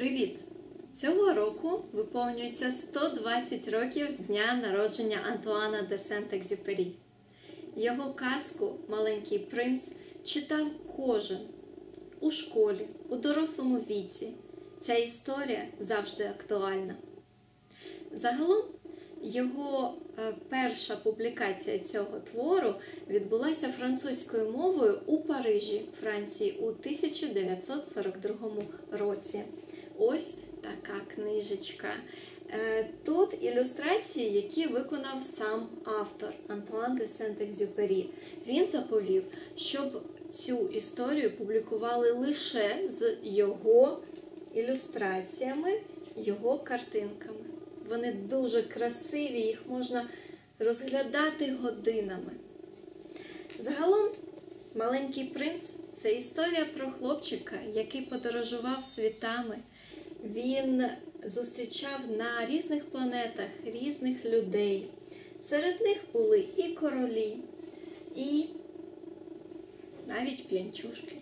Привіт! Цього року виповнюється 120 років з дня народження Антуана де Сент-Екзюпері. Його казку «Маленький принц» читав кожен у школі, у дорослому віці. Ця історія завжди актуальна. Загалом, його перша публікація цього твору відбулася французькою мовою у Парижі, Франції, у 1942 році. Ось така книжечка. Тут ілюстрації, які виконав сам автор Антуан де Сент-Екзюпері. Він заповів, щоб цю історію публікували лише з його ілюстраціями, його картинками. Вони дуже красиві, їх можна розглядати годинами. Загалом, «Маленький принц» – це історія про хлопчика, який подорожував світами. Він зустрічав на різних планетах різних людей. Серед них були і королі, і навіть п'янчушки.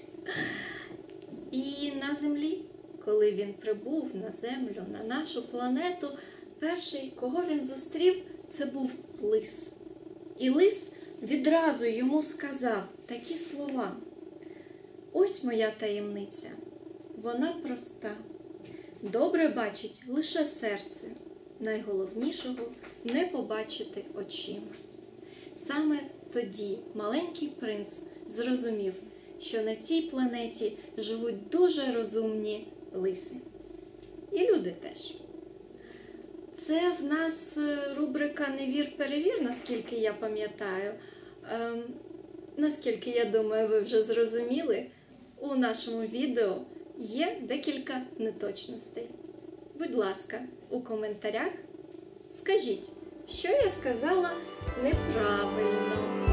І на землі, коли він прибув на землю, на нашу планету, перший, кого він зустрів, це був лис. І лис відразу йому сказав такі слова: «Ось моя таємниця, вона проста. Добре бачить лише серце, найголовнішого не побачити очима». Саме тоді маленький принц зрозумів, що на цій планеті живуть дуже розумні лиси. І люди теж. Це в нас рубрика «Не вір-перевір», наскільки я пам'ятаю. Наскільки, я думаю, ви вже зрозуміли, у нашому відео є декілька неточностей. Будь ласка, у коментарях скажіть, що я сказала неправильно.